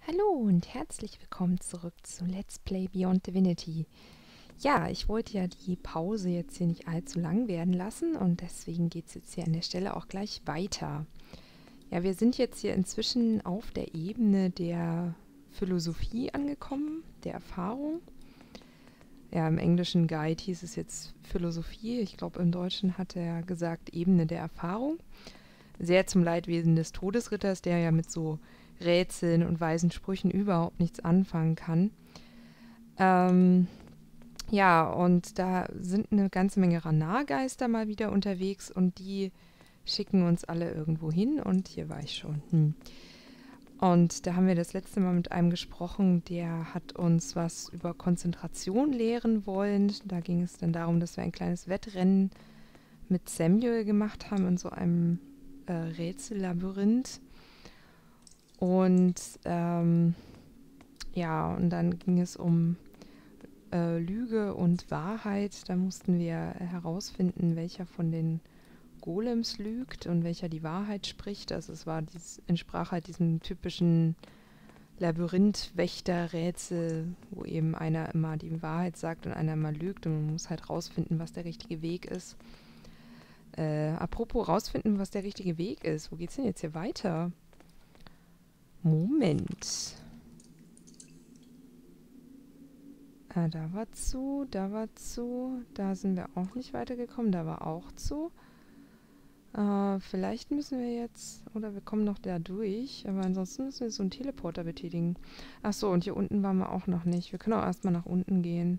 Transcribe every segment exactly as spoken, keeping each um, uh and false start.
Hallo und herzlich willkommen zurück zu Let's Play Beyond Divinity. Ja, ich wollte ja die Pause jetzt hier nicht allzu lang werden lassen und deswegen geht es jetzt hier an der Stelle auch gleich weiter. Ja, wir sind jetzt hier inzwischen auf der Ebene der Philosophie angekommen, der Erfahrung. Ja, im englischen Guide hieß es jetzt Philosophie. Ich glaube, im Deutschen hat er gesagt Ebene der Erfahrung. Sehr zum Leidwesen des Todesritters, der ja mit so Rätseln und weisen Sprüchen überhaupt nichts anfangen kann. Ähm, ja, und da sind eine ganze Menge Ranar-Geister mal wieder unterwegs und die schicken uns alle irgendwo hin und hier war ich schon. Hm. Und da haben wir das letzte Mal mit einem gesprochen, der hat uns was über Konzentration lehren wollen. Da ging es dann darum, dass wir ein kleines Wettrennen mit Samuel gemacht haben in so einem äh, Rätsellabyrinth. Und ähm, ja, und dann ging es um äh, Lüge und Wahrheit. Da mussten wir herausfinden, welcher von den Golems lügt und welcher die Wahrheit spricht. Also es war dies, entsprach halt diesem typischen Labyrinth-Wächter-Rätsel, wo eben einer immer die Wahrheit sagt und einer immer lügt und man muss halt rausfinden, was der richtige Weg ist. Äh, apropos rausfinden, was der richtige Weg ist. Wo geht's denn jetzt hier weiter? Moment. Ah, da war zu, da war zu, da sind wir auch nicht weitergekommen, da war auch zu. Äh, vielleicht müssen wir jetzt, oder wir kommen noch da durch, aber ansonsten müssen wir so einen Teleporter betätigen. Ach so, und hier unten waren wir auch noch nicht. Wir können auch erstmal nach unten gehen.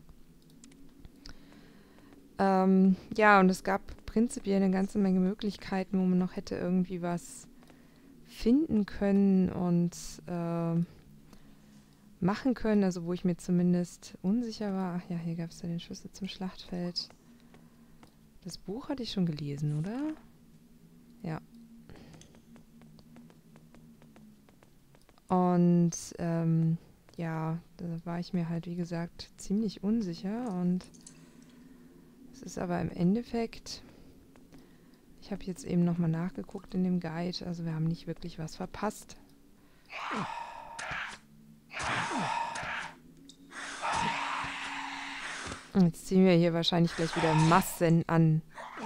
Ähm, ja, und es gab prinzipiell eine ganze Menge Möglichkeiten, wo man noch hätte irgendwie was finden können und äh, machen können, also wo ich mir zumindest unsicher war. Ach ja, hier gab es ja den Schlüssel zum Schlachtfeld. Das Buch hatte ich schon gelesen, oder? Ja. Und ähm, ja, da war ich mir halt, wie gesagt, ziemlich unsicher. Und es ist aber im Endeffekt, ich habe jetzt eben nochmal nachgeguckt in dem Guide, also wir haben nicht wirklich was verpasst. Jetzt ziehen wir hier wahrscheinlich gleich wieder Massen an.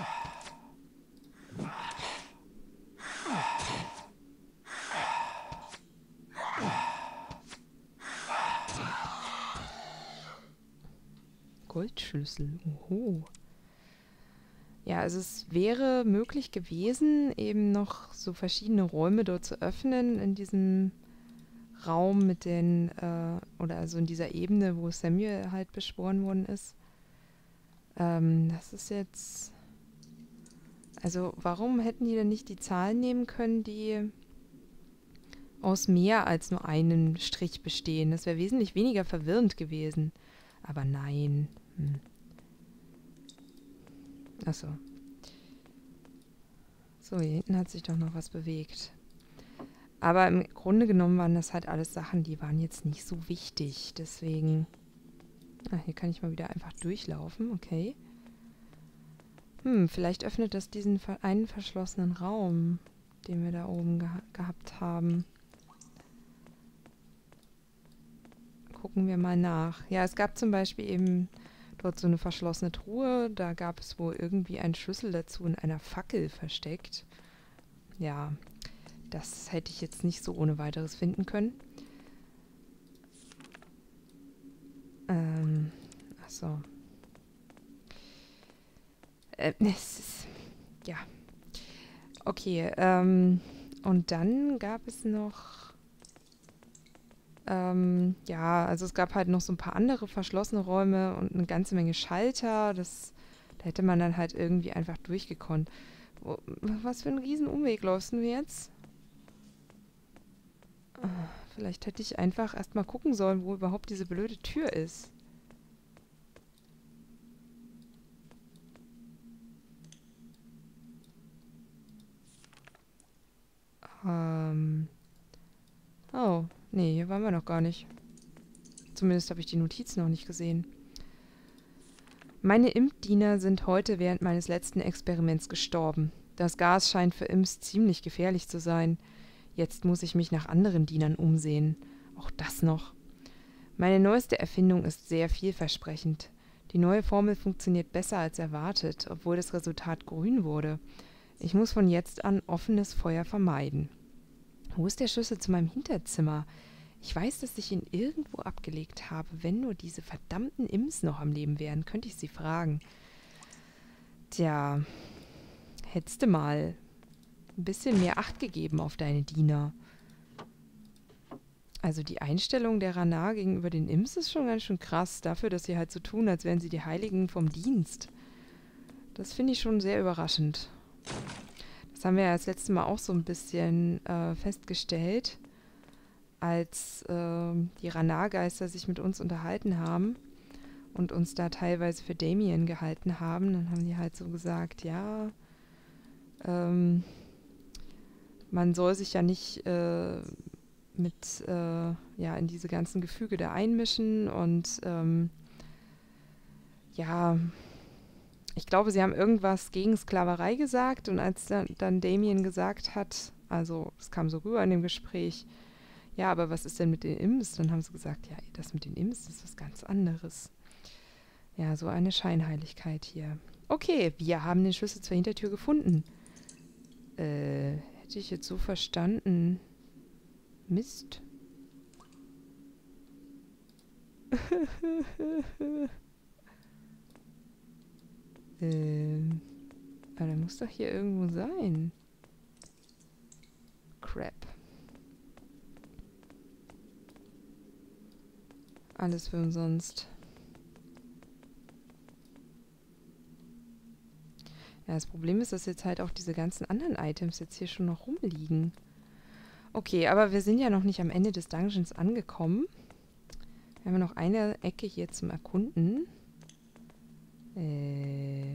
Goldschlüssel. Oho. Ja, also es wäre möglich gewesen, eben noch so verschiedene Räume dort zu öffnen in diesem Raum mit den, äh, oder also in dieser Ebene, wo Samuel halt beschworen worden ist. Ähm, das ist jetzt... Also warum hätten die denn nicht die Zahlen nehmen können, die aus mehr als nur einem Strich bestehen? Das wäre wesentlich weniger verwirrend gewesen. Aber nein. Hm. Achso. So, hier hinten hat sich doch noch was bewegt. Aber im Grunde genommen waren das halt alles Sachen, die waren jetzt nicht so wichtig. Deswegen... Ah, hier kann ich mal wieder einfach durchlaufen. Okay. Hm, vielleicht öffnet das diesen einen verschlossenen Raum, den wir da oben geha gehabt haben. Gucken wir mal nach. Ja, es gab zum Beispiel eben dort so eine verschlossene Truhe. Da gab es wohl irgendwie einen Schlüssel dazu in einer Fackel versteckt. Ja, das hätte ich jetzt nicht so ohne weiteres finden können. Ähm, ach so. Äh, es ist, ja. Okay, ähm, und dann gab es noch, ähm, ja, also es gab halt noch so ein paar andere verschlossene Räume und eine ganze Menge Schalter. Das, da hätte man dann halt irgendwie einfach durchgekonnt. Wo, was für ein Riesenumweg läufst du jetzt? Vielleicht hätte ich einfach erstmal gucken sollen, wo überhaupt diese blöde Tür ist. Ähm. Oh, nee, hier waren wir noch gar nicht. Zumindest habe ich die Notiz noch nicht gesehen. Meine Imp-Diener sind heute während meines letzten Experiments gestorben. Das Gas scheint für Imps ziemlich gefährlich zu sein. Jetzt muss ich mich nach anderen Dienern umsehen. Auch das noch. Meine neueste Erfindung ist sehr vielversprechend. Die neue Formel funktioniert besser als erwartet, obwohl das Resultat grün wurde. Ich muss von jetzt an offenes Feuer vermeiden. Wo ist der Schlüssel zu meinem Hinterzimmer? Ich weiß, dass ich ihn irgendwo abgelegt habe. Wenn nur diese verdammten Imps noch am Leben wären, könnte ich sie fragen. Tja, hättest du mal ein bisschen mehr Acht gegeben auf deine Diener. Also die Einstellung der Ranar gegenüber den Imps ist schon ganz schön krass. Dafür, dass sie halt so tun, als wären sie die Heiligen vom Dienst. Das finde ich schon sehr überraschend. Das haben wir ja das letzte Mal auch so ein bisschen äh, festgestellt, als äh, die Ranar-Geister sich mit uns unterhalten haben und uns da teilweise für Damien gehalten haben. Dann haben die halt so gesagt, ja, ähm, man soll sich ja nicht äh, mit, äh, ja, in diese ganzen Gefüge da einmischen und ähm, ja, ich glaube, sie haben irgendwas gegen Sklaverei gesagt und als dann, dann Damien gesagt hat, also es kam so rüber in dem Gespräch, ja, aber was ist denn mit den Imps? Dann haben sie gesagt, ja, das mit den Imps ist was ganz anderes. Ja, so eine Scheinheiligkeit hier. Okay, wir haben den Schlüssel zur Hintertür gefunden. Äh, hätte ich jetzt so verstanden. Mist. ähm, aber der muss doch hier irgendwo sein. Crap. Alles für umsonst. Ja, das Problem ist, dass jetzt halt auch diese ganzen anderen Items jetzt hier schon noch rumliegen. Okay, aber wir sind ja noch nicht am Ende des Dungeons angekommen. Wir haben noch eine Ecke hier zum Erkunden. Äh.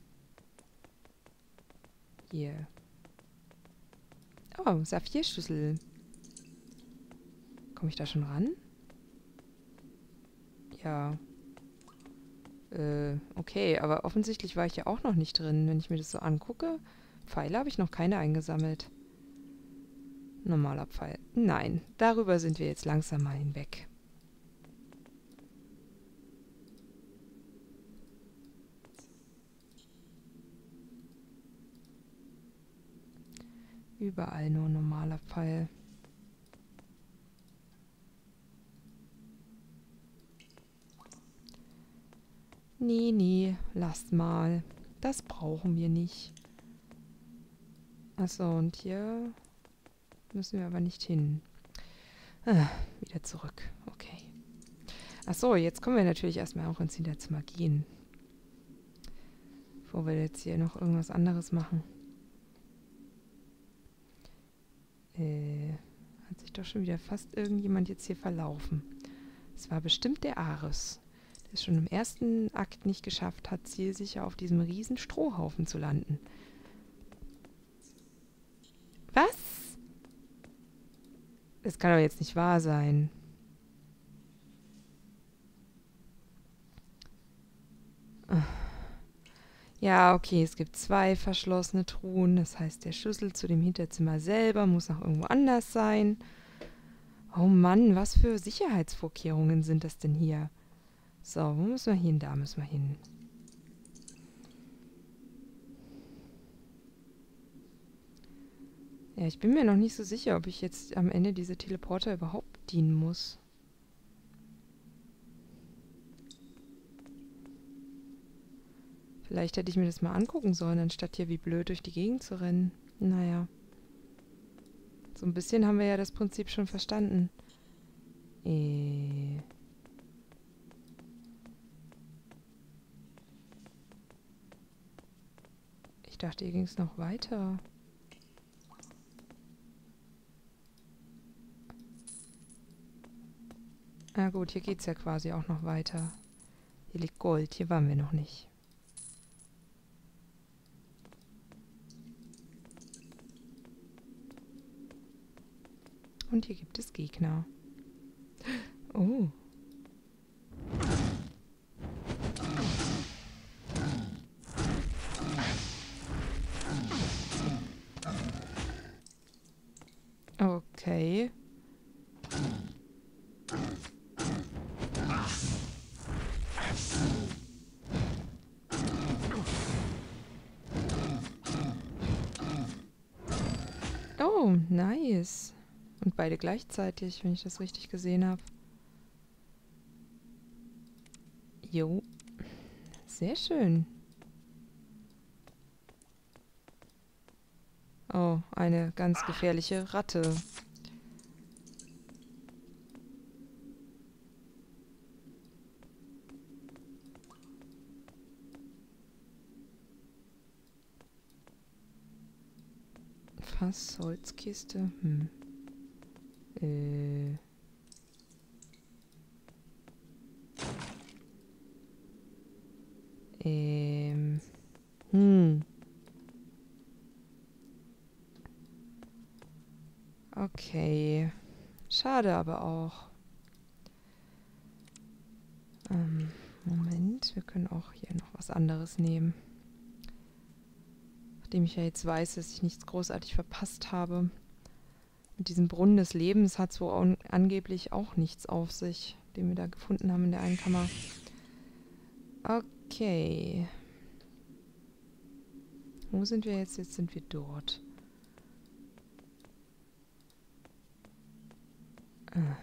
Hier. Oh, Saphirschlüssel. Komme ich da schon ran? Ja. Äh, okay, aber offensichtlich war ich ja auch noch nicht drin, wenn ich mir das so angucke. Pfeile habe ich noch keine eingesammelt. Normaler Pfeil. Nein, darüber sind wir jetzt langsam mal hinweg. Überall nur normaler Pfeil. Nee, nee, lasst mal. Das brauchen wir nicht. Achso, und hier müssen wir aber nicht hin. Ah, wieder zurück. Okay. Achso, jetzt können wir natürlich erstmal auch ins Hinterzimmer gehen. Bevor wir jetzt hier noch irgendwas anderes machen. Äh, hat sich doch schon wieder fast irgendjemand jetzt hier verlaufen. Es war bestimmt der Ares, der es schon im ersten Akt nicht geschafft hat, zielsicher auf diesem riesen Strohhaufen zu landen. Was? Das kann doch jetzt nicht wahr sein. Ja, okay, es gibt zwei verschlossene Truhen. Das heißt, der Schlüssel zu dem Hinterzimmer selber muss noch irgendwo anders sein. Oh Mann, was für Sicherheitsvorkehrungen sind das denn hier? So, wo müssen wir hin? Da müssen wir hin. Ja, ich bin mir noch nicht so sicher, ob ich jetzt am Ende diese Teleporter überhaupt bedienen muss. Vielleicht hätte ich mir das mal angucken sollen, anstatt hier wie blöd durch die Gegend zu rennen. Naja. So ein bisschen haben wir ja das Prinzip schon verstanden. Äh. Ich dachte, hier ging es noch weiter. Na gut, hier geht es ja quasi auch noch weiter. Hier liegt Gold, hier waren wir noch nicht. Und hier gibt es Gegner. Oh. Okay. Oh, nice. Und beide gleichzeitig, wenn ich das richtig gesehen habe. Jo. Sehr schön. Oh, eine ganz gefährliche Ratte. Fass, Holzkiste. Hm. Äh. Ähm. Hm. Okay. Schade aber auch. Ähm, Moment, wir können auch hier noch was anderes nehmen. Nachdem ich ja jetzt weiß, dass ich nichts großartig verpasst habe. Mit diesem Brunnen des Lebens hat so an angeblich auch nichts auf sich, den wir da gefunden haben in der einen Kammer. Okay. Wo sind wir jetzt? Jetzt sind wir dort. Ah.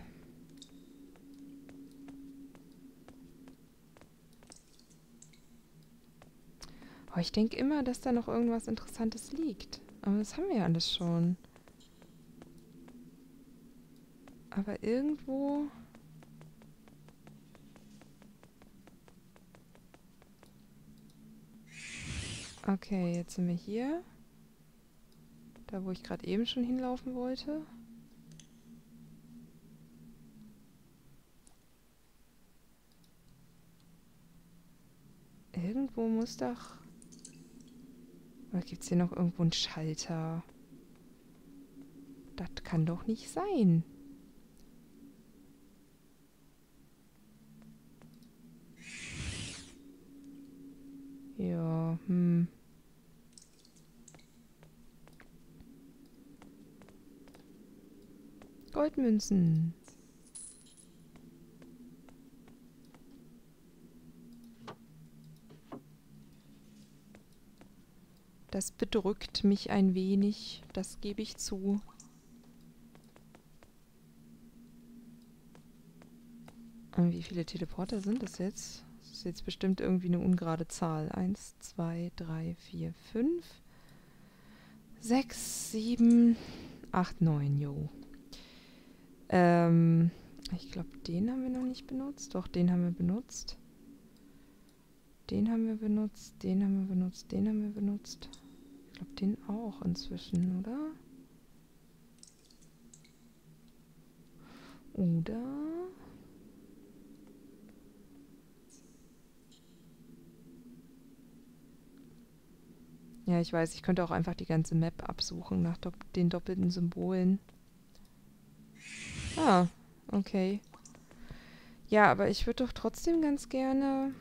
Oh, ich denke immer, dass da noch irgendwas Interessantes liegt. Aber das haben wir ja alles schon. Aber irgendwo... Okay, jetzt sind wir hier. Da, wo ich gerade eben schon hinlaufen wollte. Irgendwo muss doch... Oder gibt es hier noch irgendwo einen Schalter? Das kann doch nicht sein. Ja, hm. Goldmünzen. Das bedrückt mich ein wenig, das gebe ich zu. Und wie viele Teleporter sind das jetzt? Das ist jetzt bestimmt irgendwie eine ungerade Zahl. Eins, zwei, drei, vier, fünf, sechs, sieben, acht, neun, jo. Ähm, ich glaube, den haben wir noch nicht benutzt. Doch, den haben wir benutzt. Den haben wir benutzt, den haben wir benutzt, den haben wir benutzt. Ich glaube, den auch inzwischen, oder? Oder? Ja, ich weiß, ich könnte auch einfach die ganze Map absuchen nach dopp den doppelten Symbolen. Ah, okay. Ja, aber ich würde doch trotzdem ganz gerne...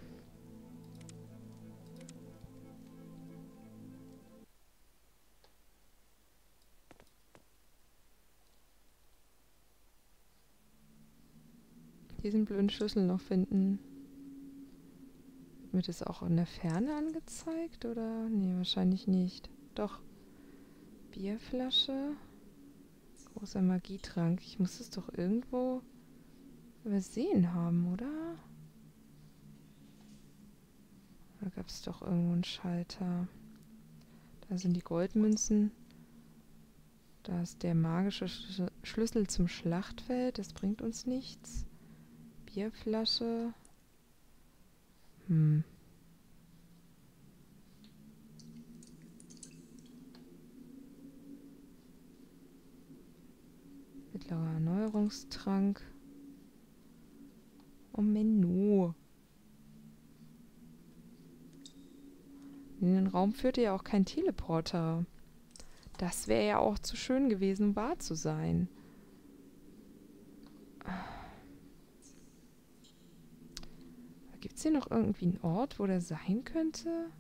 diesen blöden Schlüssel noch finden. Wird das auch in der Ferne angezeigt, oder? Nee, wahrscheinlich nicht. Doch. Bierflasche. Großer Magietrank. Ich muss es doch irgendwo übersehen haben, oder? Da gab es doch irgendwo einen Schalter. Da sind die Goldmünzen. Da ist der magische Schlüssel, Schlüssel zum Schlachtfeld. Das bringt uns nichts. Bierflasche. Hm. Mittlerer Erneuerungstrank. Oh, Menü. In den Raum führte ja auch kein Teleporter. Das wäre ja auch zu schön gewesen, um wahr zu sein. Gibt es hier noch irgendwie einen Ort, wo der sein könnte?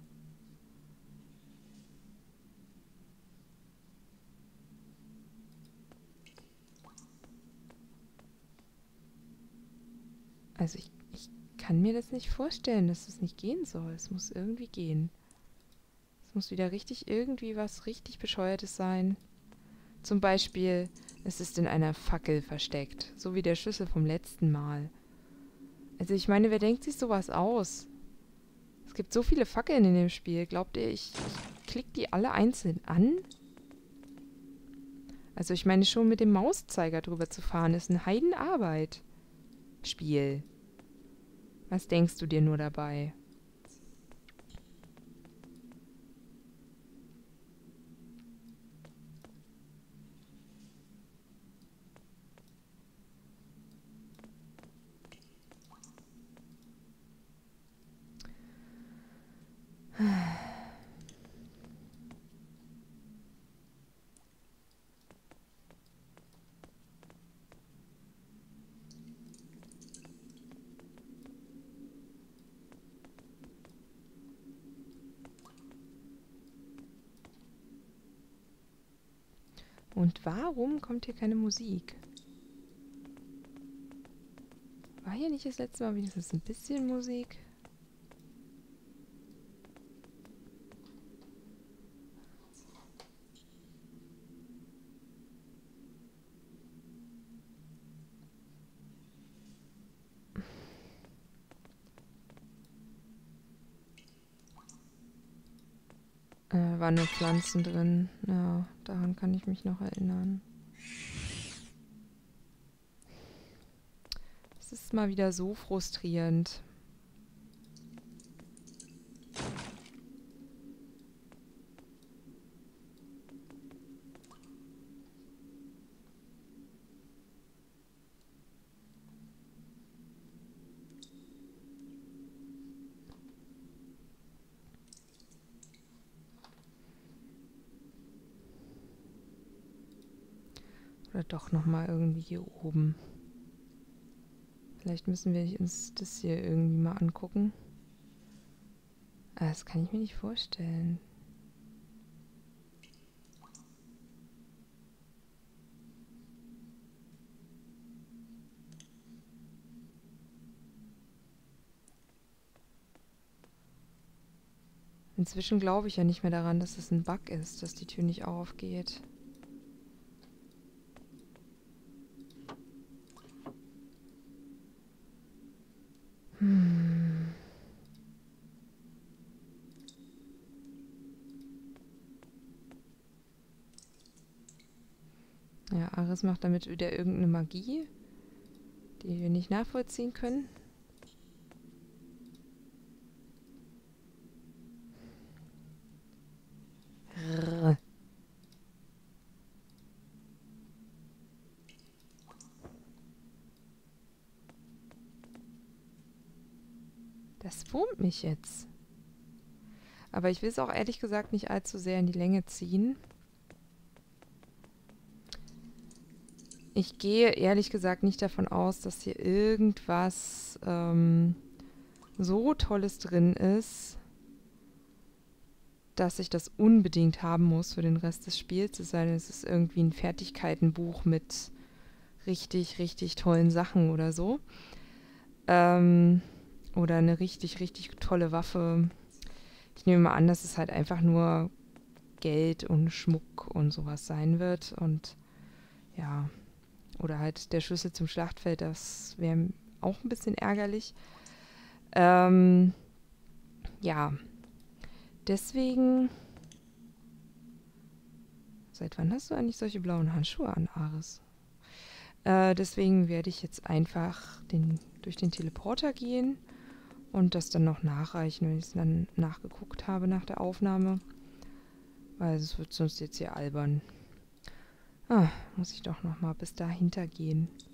Also ich, ich kann mir das nicht vorstellen, dass es nicht gehen soll. Es muss irgendwie gehen. Es muss wieder richtig irgendwie was richtig Bescheuertes sein, Zum Beispiel, es ist in einer Fackel versteckt, so wie der Schlüssel vom letzten Mal. Also ich meine, wer denkt sich sowas aus? Es gibt so viele Fackeln in dem Spiel. Glaubt ihr, ich, ich klicke die alle einzeln an? Also ich meine, schon mit dem Mauszeiger drüber zu fahren, ist eine Heidenarbeit. Spiel. Was denkst du dir nur dabei? Und warum kommt hier keine Musik? War hier nicht das letzte Mal wenigstens ein bisschen Musik? Äh, waren nur Pflanzen drin. Ja, daran kann ich mich noch erinnern. Es ist mal wieder so frustrierend. Oder doch nochmal irgendwie hier oben. Vielleicht müssen wir uns das hier irgendwie mal angucken. Ah, das kann ich mir nicht vorstellen. Inzwischen glaube ich ja nicht mehr daran, dass es ein Bug ist, dass die Tür nicht aufgeht. Hm. Ja, Aris macht damit wieder irgendeine Magie, die wir nicht nachvollziehen können. Rrr. Das wurmt mich jetzt. Aber ich will es auch ehrlich gesagt nicht allzu sehr in die Länge ziehen. Ich gehe ehrlich gesagt nicht davon aus, dass hier irgendwas ähm, so Tolles drin ist, dass ich das unbedingt haben muss für den Rest des Spiels. Es sei denn, es ist irgendwie ein Fertigkeitenbuch mit richtig, richtig tollen Sachen oder so. Ähm, oder eine richtig, richtig tolle Waffe. Ich nehme mal an, dass es halt einfach nur Geld und Schmuck und sowas sein wird. Und ja, oder halt der Schlüssel zum Schlachtfeld, das wäre auch ein bisschen ärgerlich. Ähm, ja, deswegen... Seit wann hast du eigentlich solche blauen Handschuhe an, Aris? Äh, deswegen werde ich jetzt einfach den, durch den Teleporter gehen und das dann noch nachreichen, wenn ich es dann nachgeguckt habe nach der Aufnahme. Weil es wird sonst jetzt hier albern. Ah, muss ich doch noch mal bis dahinter gehen.